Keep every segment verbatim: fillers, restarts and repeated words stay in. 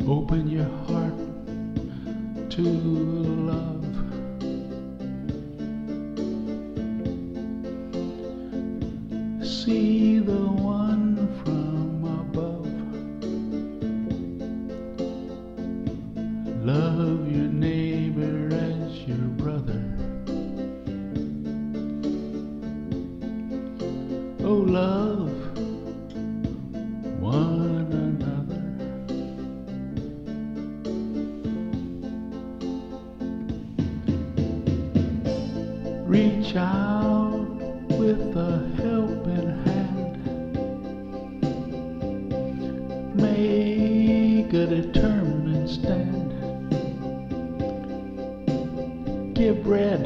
Open your heart to love. See the one from above. Love your neighbor as your brother. Oh, love one another. Reach out with a helping hand. Make a determined stand. Give bread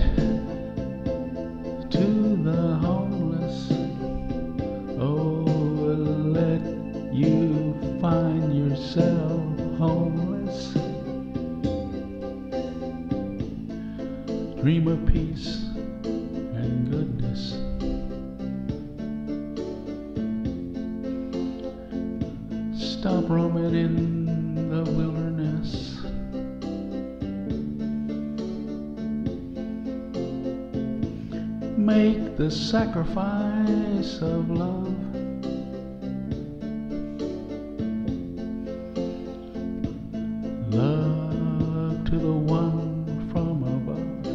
to the homeless. Oh, let you find yourself homeless. Dream of peace and goodness. Stop roaming in the wilderness. Make the sacrifice of love. Love to the one from above.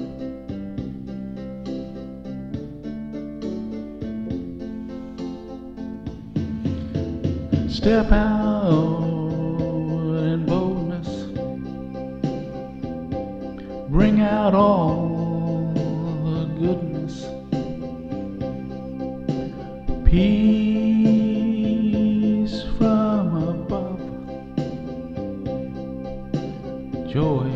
Step out in boldness. Bring out all the goodness. Peace from above. Joy